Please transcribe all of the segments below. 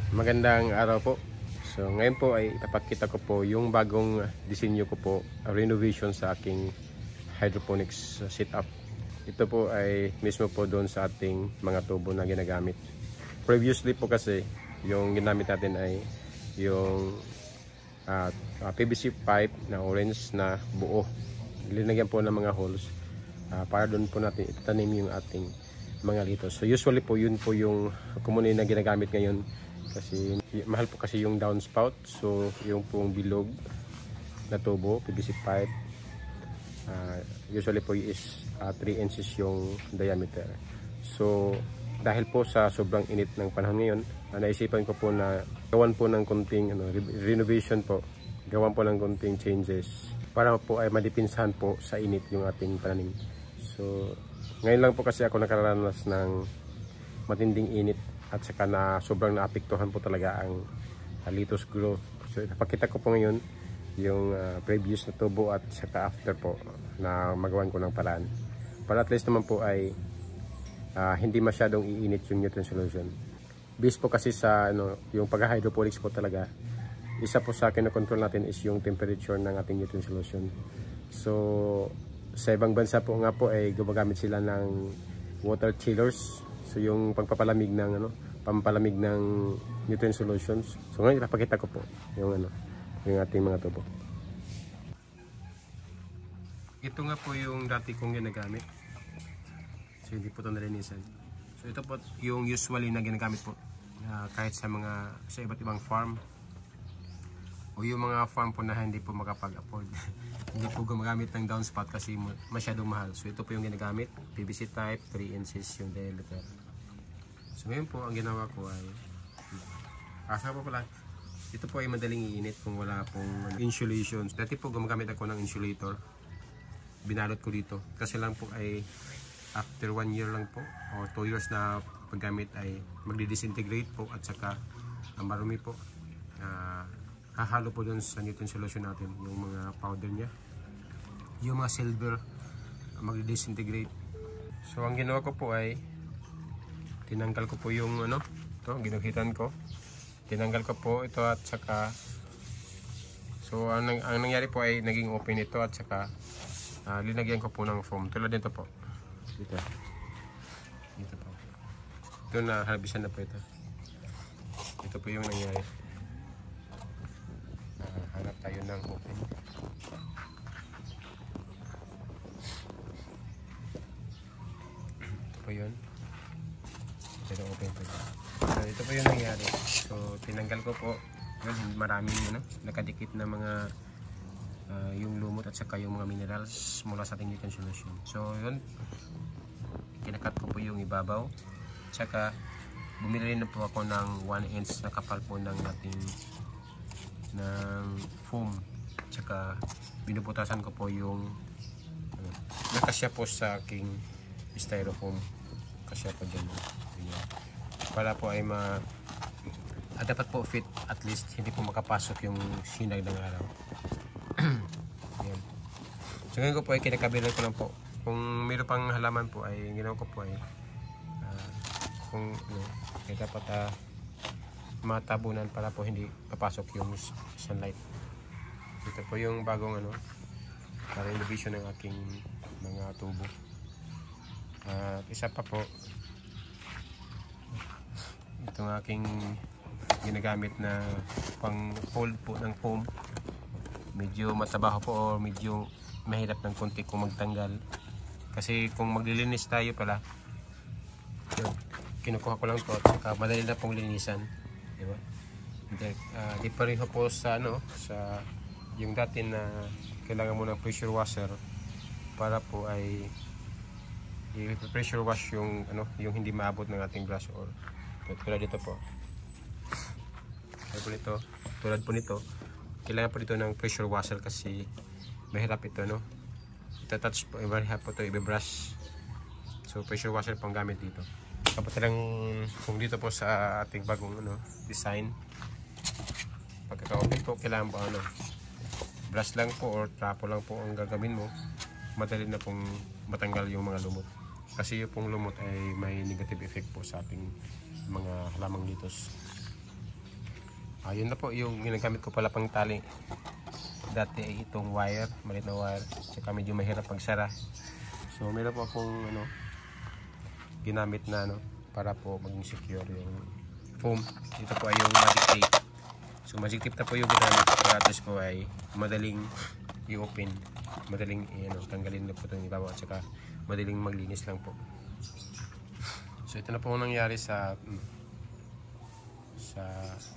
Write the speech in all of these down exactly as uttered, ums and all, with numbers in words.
Magandang araw po. So ngayon po ay ipapakita ko po yung bagong disenyo ko po, uh, renovation sa aking hydroponics setup. Ito po ay mismo po doon sa ating mga tubo na ginagamit. Previously po kasi yung ginamit natin ay yung uh, uh, P V C pipe na orange na buo. Linagyan po ng mga holes uh, para doon po natin itanim yung ating mga litos. So usually po yun po yung common na ginagamit ngayon. Kasi mahal po kasi yung downspout, so yung pong bilog na tubo, P V C pipe, uh, usually po is uh, three inches yung diameter. So dahil po sa sobrang init ng panahon ngayon, uh, naisipan ko po na gawan po ng konting ano, re renovation po, gawan po ng konting changes para po ay madipinsahan po sa init yung ating pananim. So ngayon lang po kasi ako nakaranas ng matinding init at saka na sobrang naapektuhan po talaga ang uh, lettuce growth. So ipapakita ko po ngayon yung uh, previous na tubo at saka after po na magawan ko ng paraan para at least naman po ay uh, hindi masyadong iinit yung nutrient solution. Based po kasi sa ano, yung pag-hydroponics po talaga, isa po sa akin na control natin is yung temperature ng ating nutrient solution. So sa ibang bansa po nga po ay gumagamit sila ng water chillers. So yung pagpapalamig ng ano, pampalamig ng nutrient solutions. So ngayon ipapakita ko po yung ano, yung ating mga tubo. Ito nga po yung dati kong ginagamit. So hindi po ito nalinisan. So ito po yung usually na ginagamit po uh, kahit sa mga sa iba't ibang farm o yung mga farm po na hindi po makapag-afford. Hindi po gumagamit ng downspout kasi masyadong mahal. So ito po yung ginagamit, P V C type, three inches yung diameter. So ngayon po ang ginawa ko ay asa po pala, ito po ay madaling iinit kung wala pong insulation. Dati po gumagamit ako ng insulator, binalot ko dito kasi lang po ay after one year lang po o two years na paggamit ay magdi-disintegrate po at saka uh, marumi po. Uh, hahalo po dun sa nutrient solution natin yung mga powder nya, yung mga silver uh, magdi-disintegrate. So ang ginawa ko po ay tinanggal ko po yung ano, ito, ginuhitan ko. Tinanggal ko po ito at saka so ang, ang nangyari po ay naging open ito at saka uh, linagyan ko po ng foam. Tulad nito po. Dito. Dito po. Ito na harbisan na po ito. Ito po yung nangyari. Uh, hanap tayo ng open. Ito po yun. Pero open po ito. So ito po yung nangyari. So tinanggal ko po yun, maraming ano, nakadikit na mga uh, yung lumot at saka yung mga minerals mula sa ating nutrient solution. So yun, kinakat ko po yung ibabaw. Tsaka bumili na po ako ng one inch na kapal po ng ating ng foam. Tsaka binubutasan ko po yung ano, nakasya po sa aking styrofoam. Kasya po dyan. Para po ay ma ah, dapat po fit at least hindi po makapasok yung sinag ng araw. Yan. So ngayon ko po ay kinakabilan ko lang po. Kung mayroon pang halaman po ay ginawa ko po ay uh, kung ano, ay dapat uh, matabunan para po hindi papasok yung sunlight. Ito po yung bagong ano para renovation ng aking mga tubo. At uh, isa pa po itong aking ginagamit na pang hold po ng foam, medyo matabaho po o medyo mahirap ng konti kung magtanggal kasi kung maglilinis tayo pala yun, kinukuha ko lang to at saka madali na pong linisan, di ba? Uh, di pareho po sa ano sa yung dati na kailangan mo ng pressure washer para po ay i-pressure wash yung ano yung hindi maabot ng ating brush or tulad dito po. Tulad po nito, tulad po nito, kailangan po dito ng pressure washer kasi mahirap ito, no? Ita-touch po, mahirap po ito, i-brush. So pressure washer pang gamit dito. Kapag talang kung dito po sa ating bagong ano, design, pagkaka-open po, kailangan po ano, brush lang po or trapo lang po ang gagawin mo. Madali na pong matanggal yung mga lumot. Kasi yung pong lumot ay may negative effect po sa ating mga halamang litos. Ayun na po yung ginagamit ko pala pang tali. Dati ay itong wire, maliit na wire, tsaka medyo mahirap pagsara. So meron po akong ano, ginamit na ano, para po maging secure yung foam. Ito po ay yung magic tape. So magic tape na po yung ginamit para at least po ay madaling i-open, madaling i-ano, tanggalin na po itong ibabaw, tsaka madaling maglinis lang po. So ito na po ang nangyari sa sa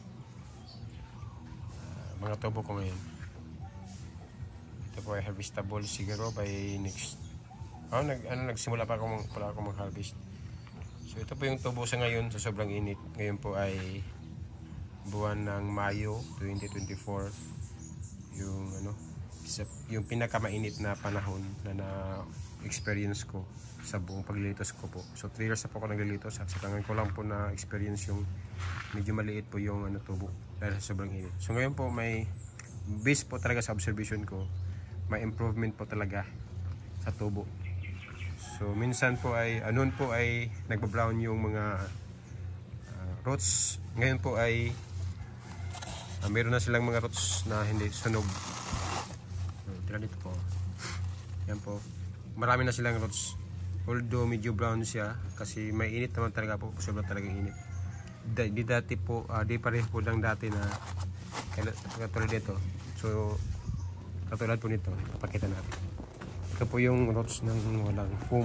uh, mga tubo ko ngayon. Ito po ay harvestable siguro by next oh, nag, ano, nagsimula pa ako, pala ako mag-harvest. So ito po yung tubo sa ngayon, sa sobrang init. Ngayon po ay buwan ng Mayo twenty twenty-four, yung ano, yung pinakamainit na panahon na na-experience ko sa buong paglilitos ko po. So three years na po ako naglilitos at sa tangan ko lang po na experience yung medyo maliit po yung ano, tubo dahil sa sobrang init. So ngayon po may base po talaga sa observation ko, may improvement po talaga sa tubo. So minsan po ay anon po ay nagba-brown yung mga uh, roots. Ngayon po ay uh, meron na silang mga roots na hindi sunog. Tira dito po. Yan po. Marami na silang roots. Although medyo brown siya kasi may init naman talaga po, sobrang talagang init. Di dati po, uh, di pareho po lang dati na katulad dito. So katulad po nito, ipakita natin. Ito po yung roots ng walang foam.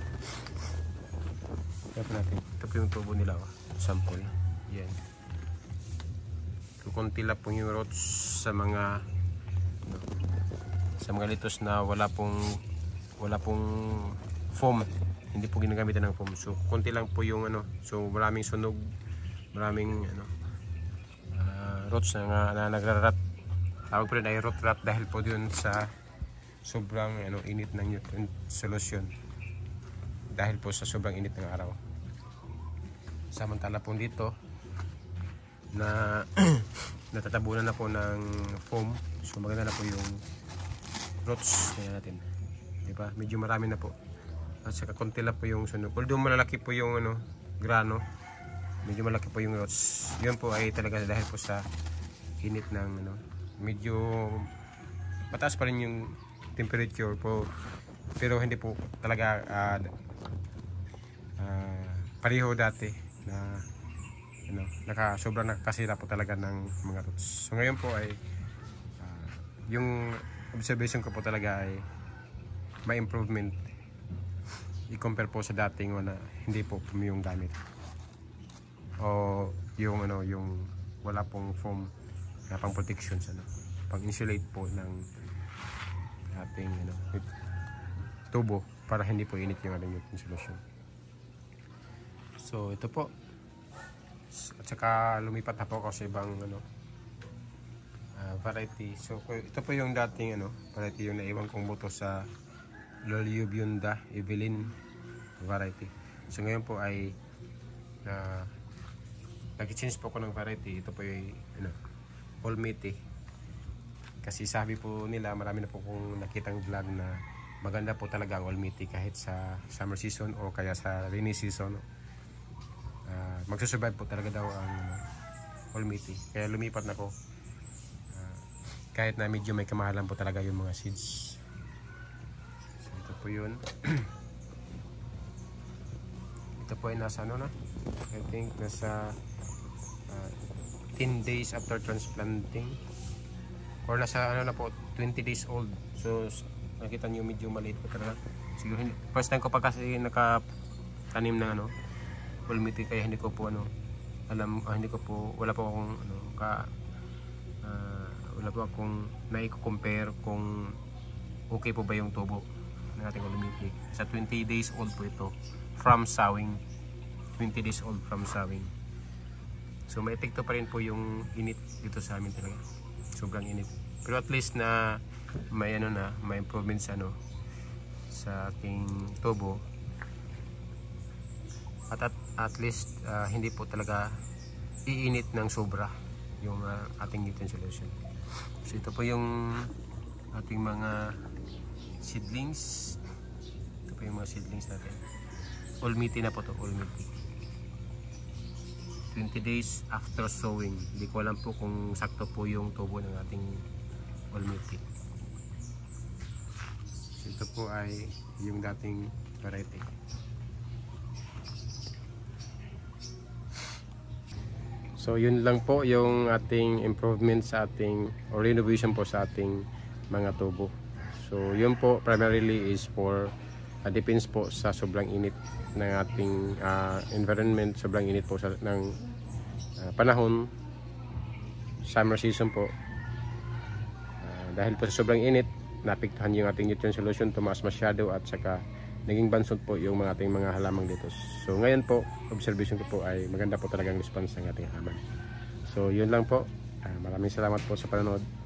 Ito po natin. Ito po yung tubo nila, oh. Sample. Yan. Kukunti lang po yung roots sa mga no, sa mga litos na wala pong wala pong foam. Hindi po ginagamitan ng foam. So konti lang po yung ano. So maraming sunog, maraming ano uh, roots na, na nagrarat. Tawag po rin ay root rot dahil po dun sa sobrang ano, init ng nutrient solution, dahil po sa sobrang init ng araw. Samantala po dito na natatabunan na po ng foam, so maganda na po yung roots. Kaya natin, diba? Medyo marami na po at saka konti lang po yung sunog. Although malalaki po yung ano, grano, medyo malaki po yung roots. Yun po ay talaga dahil po sa init ng ano, medyo mataas pa rin yung temperature po, pero hindi po talaga uh, uh, pareho dati na ano, naka, sobrang nakakasira po talaga ng mga roots. So ngayon po ay uh, yung observation ko po talaga ay may improvement i-compare po sa dating na hindi po yung gamit o yung ano, yung wala pong foam na pang protection sa ano, pang insulate po ng ating ano, tubo para hindi po init yung ating solution. So ito po, at saka lumipat na po ako sa ibang ano, uh, variety. So ito po yung dating ano, variety yung naiwan kong buto sa Loliobunda Evelyn variety. So ngayon po ay uh, nag-change po ako ng variety. Ito po yung ano, Olmiti. Kasi sabi po nila, marami na po kong nakitang vlog na maganda po talaga ang Olmiti kahit sa summer season o kaya sa rainy season. Uh, magsusurvive po talaga daw ang uh, Olmiti. Kaya lumipat na po. Uh, kahit na medyo may kamahalan po talaga yung mga seeds. So ito po yun. Ito po ay nasa ano na? I think nasa uh, ten days after transplanting. Or nasa ano na po, twenty days old. So nakita niyo medyo maliit po talaga. Siguro hindi, first time ko pa kasi nakatanim ng ano, Olmiti, kaya hindi ko po ano alam, ah, hindi ko po, wala po akong ano ka uh, wala po akong na-compare kung okay po ba yung tubo ng ating Olmiti. Sa twenty days old po ito from sowing. twenty days old from sowing. So may epekto pa rin po yung init dito sa amin talaga. Sobrang init. Pero at least na may ano na, may improvements ano sa ating tubo. At at, at least uh, hindi po talaga iinit ng sobra yung uh, ating nutrient solution. So ito po yung ating mga seedlings. Ito po yung mga seedlings natin. Olmiti na po to, Olmiti. twenty days after sowing. Hindi ko alam po kung sakto po yung tubo ng ating Olmete. So, ito po ay yung dating variety. So yun lang po yung ating improvement sa ating or renovation po sa ating mga tubo. So yun po primarily is for uh, depends po sa sobrang init ng ating uh, environment, sobrang init po sa, ng uh, panahon, summer season po. Uh, dahil po sa sobrang init, napiktuhan yung ating nutrient solution, tumaas masyado at saka naging bansot po yung mga ating mga halamang dito. So ngayon po, observation ko po ay maganda po talagang response ng ating halaman. So yun lang po. Uh, maraming salamat po sa panonood.